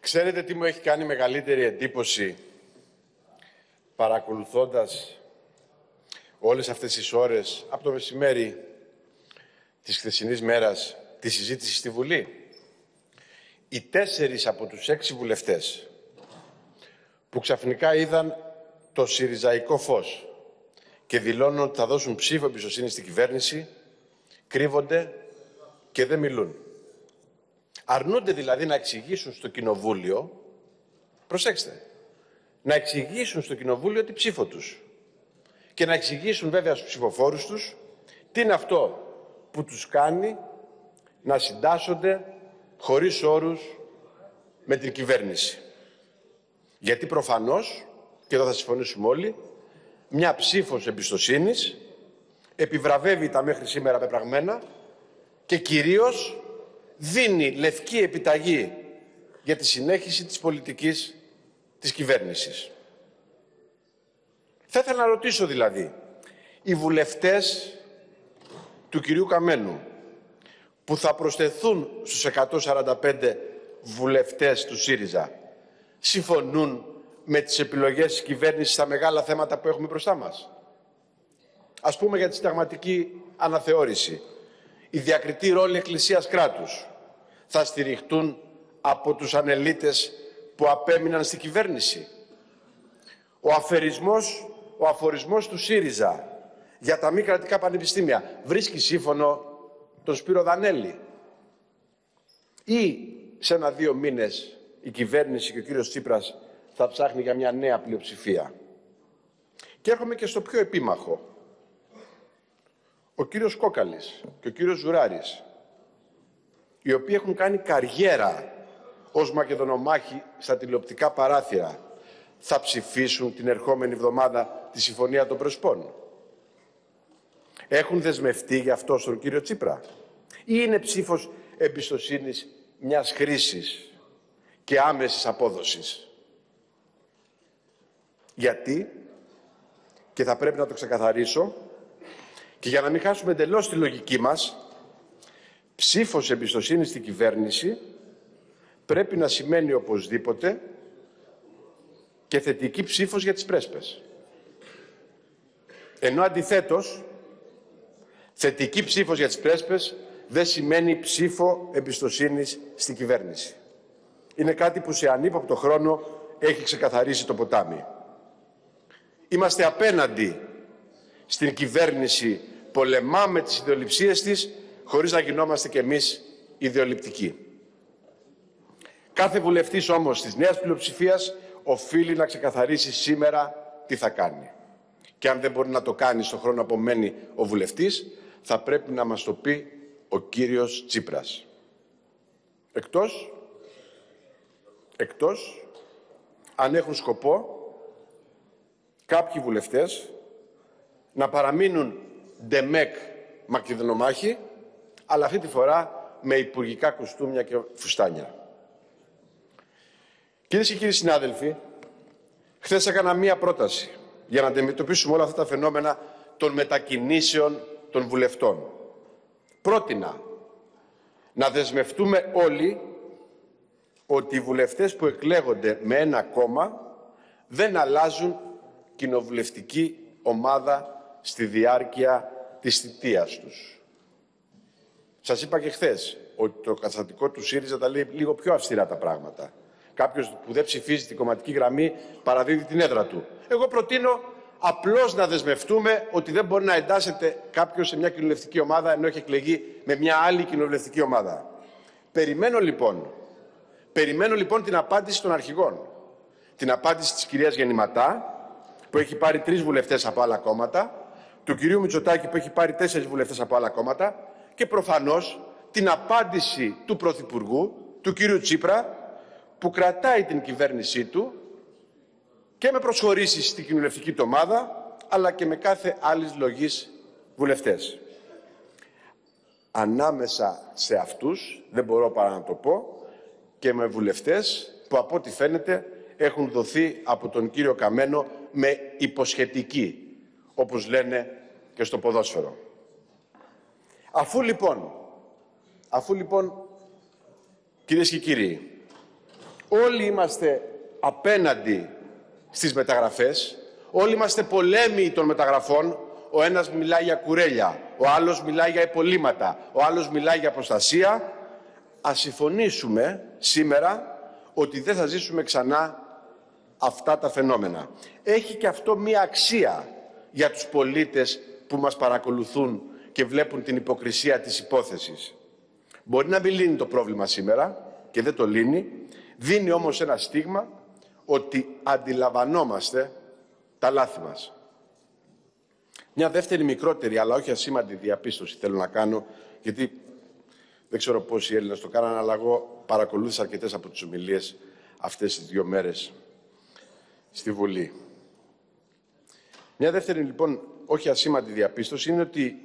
Ξέρετε τι μου έχει κάνει μεγαλύτερη εντύπωση παρακολουθώντας όλες αυτές τις ώρες από το μεσημέρι της χθεσινής μέρας τη συζήτηση στη Βουλή? Οι 4 από τους 6 βουλευτές που ξαφνικά είδαν το συριζαϊκό φως και δηλώνουν ότι θα δώσουν ψήφο εμπιστοσύνη στην κυβέρνηση, κρύβονται και δεν μιλούν. Αρνούνται δηλαδή να εξηγήσουν στο Κοινοβούλιο, προσέξτε, να εξηγήσουν στο Κοινοβούλιο τη ψήφο τους και να εξηγήσουν βέβαια στους ψηφοφόρους τους τι είναι αυτό που τους κάνει να συντάσσονται χωρίς όρους με την κυβέρνηση. Γιατί προφανώς, και εδώ θα συμφωνήσουμε όλοι, μια ψήφος εμπιστοσύνης επιβραβεύει τα μέχρι σήμερα πεπραγμένα και κυρίως δίνει λευκή επιταγή για τη συνέχιση της πολιτικής της κυβέρνησης. Θα ήθελα να ρωτήσω δηλαδή, οι βουλευτές του κυρίου Καμένου που θα προσθεθούν στους 145 βουλευτές του ΣΥΡΙΖΑ συμφωνούν με τις επιλογές της κυβέρνησης στα μεγάλα θέματα που έχουμε μπροστά μας? Ας πούμε για τη συνταγματική αναθεώρηση. Οι διακριτοί ρόλοι εκκλησίας κράτους θα στηριχτούν από τους ανελίτες που απέμειναν στην κυβέρνηση? Ο αφορισμός του ΣΥΡΙΖΑ για τα μη κρατικά πανεπιστήμια βρίσκει σύμφωνο τον Σπύρο Δανέλη? Ή σε 1-2 μήνες η κυβέρνηση και ο κύριος Τσίπρας θα ψάχνει για μια νέα πλειοψηφία? Και έρχομαι και στο πιο επίμαχο. Ο κύριος Κόκαλης και ο κύριος Ζουράρης, οι οποίοι έχουν κάνει καριέρα ως μακεδονομάχοι στα τηλεοπτικά παράθυρα, θα ψηφίσουν την ερχόμενη εβδομάδα τη Συμφωνία των Πρεσπών? Έχουν δεσμευτεί γι' αυτό στον κύριο Τσίπρα? Ή είναι ψήφος εμπιστοσύνης μιας χρήσης και άμεσης απόδοσης? Γιατί, και θα πρέπει να το ξεκαθαρίσω, και για να μην χάσουμε εντελώς τη λογική μας, ψήφος εμπιστοσύνης στην κυβέρνηση πρέπει να σημαίνει οπωσδήποτε και θετική ψήφος για τις πρέσπες. Ενώ αντιθέτως, θετική ψήφος για τις πρέσπες δεν σημαίνει ψήφο εμπιστοσύνης στην κυβέρνηση. Είναι κάτι που σε ανύποπτο χρόνο έχει ξεκαθαρίσει το ποτάμι. Είμαστε απέναντι στην κυβέρνηση, πολεμάμε τις ιδεολειψίες της χωρίς να γινόμαστε κι εμείς ιδεολειπτικοί. Κάθε βουλευτής όμως της νέας πλειοψηφίας οφείλει να ξεκαθαρίσει σήμερα τι θα κάνει. Και αν δεν μπορεί να το κάνει στον χρόνο που μένει ο βουλευτής, θα πρέπει να μας το πει ο κύριος Τσίπρας. Εκτός αν έχουν σκοπό κάποιοι βουλευτές να παραμείνουν ντεμεκ μακεδονομάχοι, αλλά αυτή τη φορά με υπουργικά κουστούμια και φουστάνια. Κυρίες και κύριοι συνάδελφοι, χθες έκανα μία πρόταση για να αντιμετωπίσουμε όλα αυτά τα φαινόμενα των μετακινήσεων των βουλευτών. Πρότεινα να δεσμευτούμε όλοι ότι οι βουλευτές που εκλέγονται με ένα κόμμα δεν αλλάζουν κοινοβουλευτική ομάδα στη διάρκεια της θητείας τους. Σας είπα και χθες ότι το καταστατικό του ΣΥΡΙΖΑ τα λέει λίγο πιο αυστηρά τα πράγματα. Κάποιος που δεν ψηφίζει την κομματική γραμμή παραδίδει την έδρα του. Εγώ προτείνω απλώς να δεσμευτούμε ότι δεν μπορεί να εντάσσεται κάποιος σε μια κοινοβουλευτική ομάδα ενώ έχει εκλεγεί με μια άλλη κοινοβουλευτική ομάδα. Περιμένω λοιπόν την απάντηση των αρχηγών. Την απάντηση της κυρίας Γεννηματά, που έχει πάρει 3 βουλευτές από άλλα κόμματα, του κυρίου Μητσοτάκη, που έχει πάρει 4 βουλευτές από άλλα κόμματα, και προφανώς την απάντηση του Πρωθυπουργού, του κυρίου Τσίπρα, που κρατάει την κυβέρνησή του και με προσχωρήσεις στην κοινοβουλευτική του ομάδα, αλλά και με κάθε άλλης λογής βουλευτές. Ανάμεσα σε αυτούς, δεν μπορώ παρά να το πω, και με βουλευτές που από ό,τι φαίνεται έχουν δοθεί από τον κύριο Καμένο με υποσχετική, όπως λένε και στο ποδόσφαιρο. Αφού λοιπόν, κυρίες και κύριοι, Όλοι είμαστε απέναντι στις μεταγραφές, όλοι είμαστε πολέμοι των μεταγραφών. Ο ένας μιλάει για κουρέλια, ο άλλος μιλάει για υπολείμματα, ο άλλος μιλάει για προστασία. Ας συμφωνήσουμε σήμερα ότι δεν θα ζήσουμε ξανά αυτά τα φαινόμενα. Έχει και αυτό μία αξία για τους πολίτες που μας παρακολουθούν και βλέπουν την υποκρισία της υπόθεσης. Μπορεί να μην λύνει το πρόβλημα σήμερα και δεν το λύνει, δίνει όμως ένα στίγμα ότι αντιλαμβανόμαστε τα λάθη μας. Μια δεύτερη μικρότερη, αλλά όχι ασήμαντη διαπίστωση θέλω να κάνω, γιατί δεν ξέρω πόσοι Έλληνες το κάνανε, αλλά εγώ παρακολούθησα αρκετές από τις ομιλίες αυτές τις 2 μέρες στη Βουλή. Μια δεύτερη, λοιπόν, όχι ασήμαντη διαπίστωση είναι ότι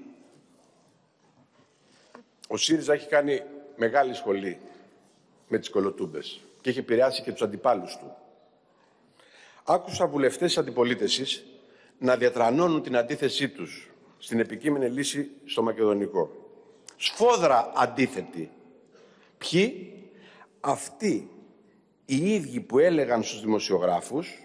ο ΣΥΡΙΖΑ έχει κάνει μεγάλη σχολή με τις κολοτούμπες και έχει επηρεάσει και τους αντιπάλους του. Άκουσα βουλευτές της αντιπολίτευσης να διατρανώνουν την αντίθεσή τους στην επικείμενη λύση στο μακεδονικό. Σφόδρα αντίθετοι. Ποιοι? Αυτοί οι ίδιοι που έλεγαν στους δημοσιογράφους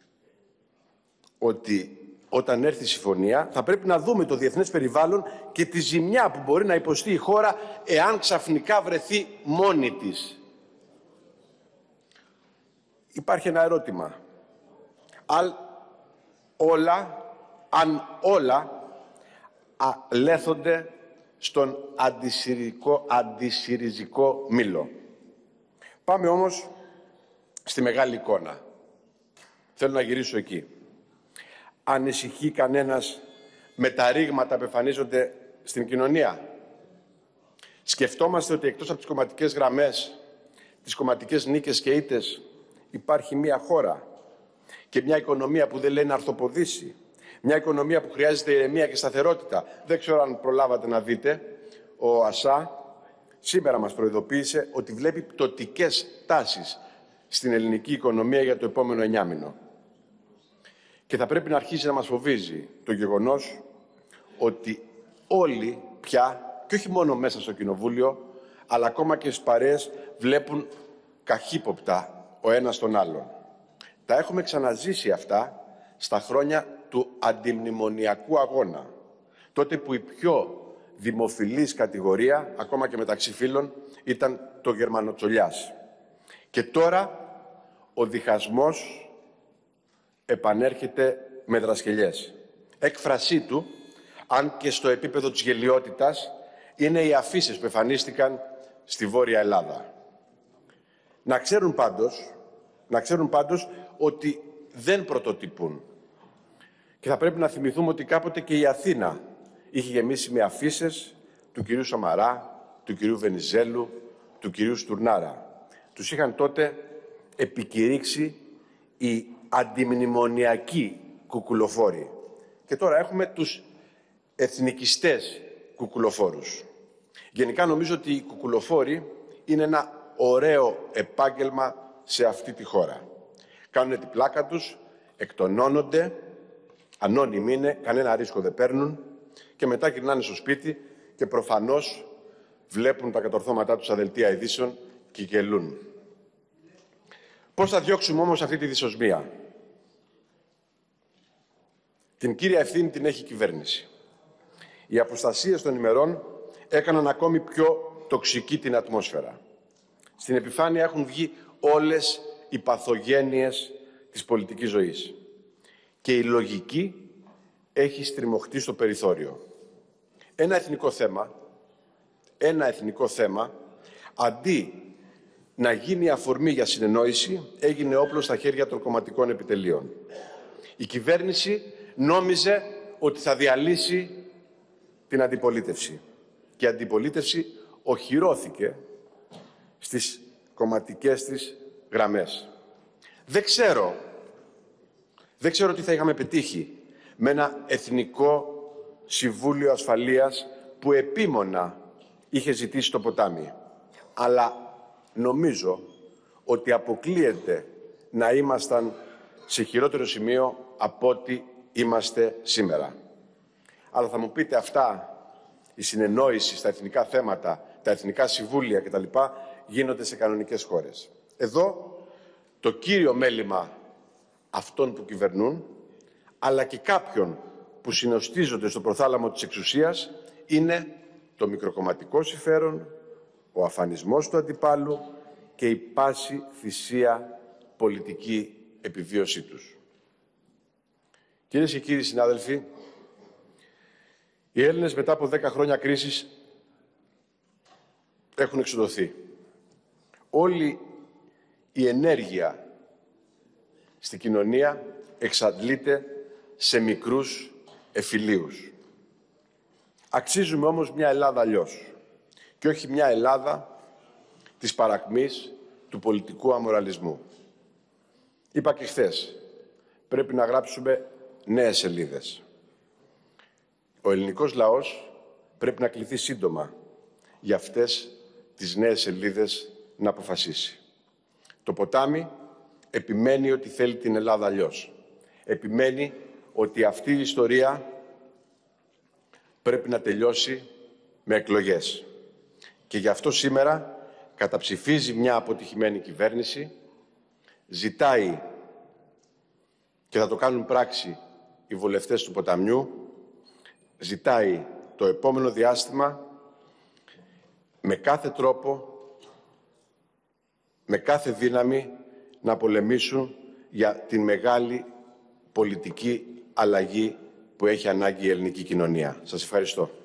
ότι όταν έρθει η συμφωνία θα πρέπει να δούμε το διεθνές περιβάλλον και τη ζημιά που μπορεί να υποστεί η χώρα εάν ξαφνικά βρεθεί μόνη της. Υπάρχει ένα ερώτημα. Αν όλα αλέθονται στον αντισυριζικό μήλο. Πάμε όμως στη μεγάλη εικόνα. Θέλω να γυρίσω εκεί. Ανησυχεί κανένας με τα ρήγματα που εμφανίζονται στην κοινωνία? Σκεφτόμαστε ότι εκτός από τις κομματικές γραμμές, τις κομματικές νίκες και ήττες, υπάρχει μια χώρα και μια οικονομία που δεν λέει να αρθοποδήσει. Μια οικονομία που χρειάζεται ηρεμία και σταθερότητα. Δεν ξέρω αν προλάβατε να δείτε, ο ΑΣΑ σήμερα μας προειδοποίησε ότι βλέπει πτωτικές τάσεις στην ελληνική οικονομία για το επόμενο 9μηνο. Και θα πρέπει να αρχίσει να μας φοβίζει το γεγονός ότι όλοι πια, και όχι μόνο μέσα στο Κοινοβούλιο, αλλά ακόμα και στις παρέες, βλέπουν καχύποπτα ο ένας τον άλλον. Τα έχουμε ξαναζήσει αυτά στα χρόνια του αντιμνημονιακού αγώνα. Τότε που η πιο δημοφιλής κατηγορία, ακόμα και μεταξύ φίλων, ήταν το γερμανοτσολιάς. Και τώρα ο διχασμός επανέρχεται με δρασκελιές. Έκφρασή του, αν και στο επίπεδο της γελοιότητας, είναι οι αφήσεις που εμφανίστηκαν στη Βόρεια Ελλάδα. Να ξέρουν πάντως ότι δεν πρωτοτυπούν. Και θα πρέπει να θυμηθούμε ότι κάποτε και η Αθήνα είχε γεμίσει με αφήσεις του κυρίου Σαμαρά, του κυρίου Βενιζέλου, του κυρίου Στουρνάρα. Τους είχαν τότε επικηρύξει οι αντιμνημονιακοί κουκουλοφόροι. Και τώρα έχουμε τους εθνικιστές κουκουλοφόρους. Γενικά νομίζω ότι οι κουκουλοφόροι είναι ένα ωραίο επάγγελμα σε αυτή τη χώρα. Κάνουν την πλάκα τους, εκτονώνονται, ανώνυμοι είναι, κανένα ρίσκο δεν παίρνουν και μετά γυρνάνε στο σπίτι και προφανώς βλέπουν τα κατορθώματά τους στα δελτία ειδήσεων και γελούν. Πώς θα διώξουμε όμως αυτή τη δυσοσμία? Την κύρια ευθύνη την έχει η κυβέρνηση. Οι αποστασίες των ημερών έκαναν ακόμη πιο τοξική την ατμόσφαιρα. Στην επιφάνεια έχουν βγει όλες οι παθογένειες της πολιτικής ζωής. Και η λογική έχει στριμωχτεί στο περιθώριο. Ένα εθνικό θέμα, αντί να γίνει αφορμή για συνεννόηση, έγινε όπλο στα χέρια των κομματικών επιτελείων. Η κυβέρνηση νόμιζε ότι θα διαλύσει την αντιπολίτευση. Και η αντιπολίτευση οχυρώθηκε στις κομματικές της γραμμές. Δεν ξέρω τι θα είχαμε πετύχει με ένα Εθνικό Συμβούλιο Ασφαλείας που επίμονα είχε ζητήσει το ποτάμι. Αλλά νομίζω ότι αποκλείεται να ήμασταν σε χειρότερο σημείο από ό,τι είμαστε σήμερα. Αλλά θα μου πείτε αυτά, η συνεννόηση στα εθνικά θέματα, τα εθνικά συμβούλια κτλ. Γίνονται σε κανονικές χώρες. Εδώ το κύριο μέλημα αυτών που κυβερνούν, αλλά και κάποιων που συνοστίζονται στο προθάλαμο της εξουσίας, είναι το μικροκομματικό συμφέρον, ο αφανισμός του αντιπάλου και η πάση θυσία πολιτική επιβίωσή τους. Κυρίες και κύριοι συνάδελφοι, οι Έλληνες μετά από 10 χρόνια κρίσης έχουν εξουδωθεί. Όλη η ενέργεια στην κοινωνία εξαντλείται σε μικρούς εφηλίους. Αξίζουμε όμως μια Ελλάδα αλλιώς και όχι μια Ελλάδα της παρακμής του πολιτικού αμοραλισμού. Είπα και χθες, πρέπει να γράψουμε νέες σελίδες. Ο ελληνικός λαός πρέπει να κληθεί σύντομα για αυτές τις νέες σελίδες να αποφασίσει. Το ποτάμι επιμένει ότι θέλει την Ελλάδα αλλιώς. Επιμένει ότι αυτή η ιστορία πρέπει να τελειώσει με εκλογές. Και γι' αυτό σήμερα καταψηφίζει μια αποτυχημένη κυβέρνηση, ζητάει, και θα το κάνουν πράξη οι βουλευτές του ποταμιού, ζητάει το επόμενο διάστημα με κάθε τρόπο, με κάθε δύναμη να πολεμήσουν για την μεγάλη πολιτική αλλαγή που έχει ανάγκη η ελληνική κοινωνία. Σας ευχαριστώ.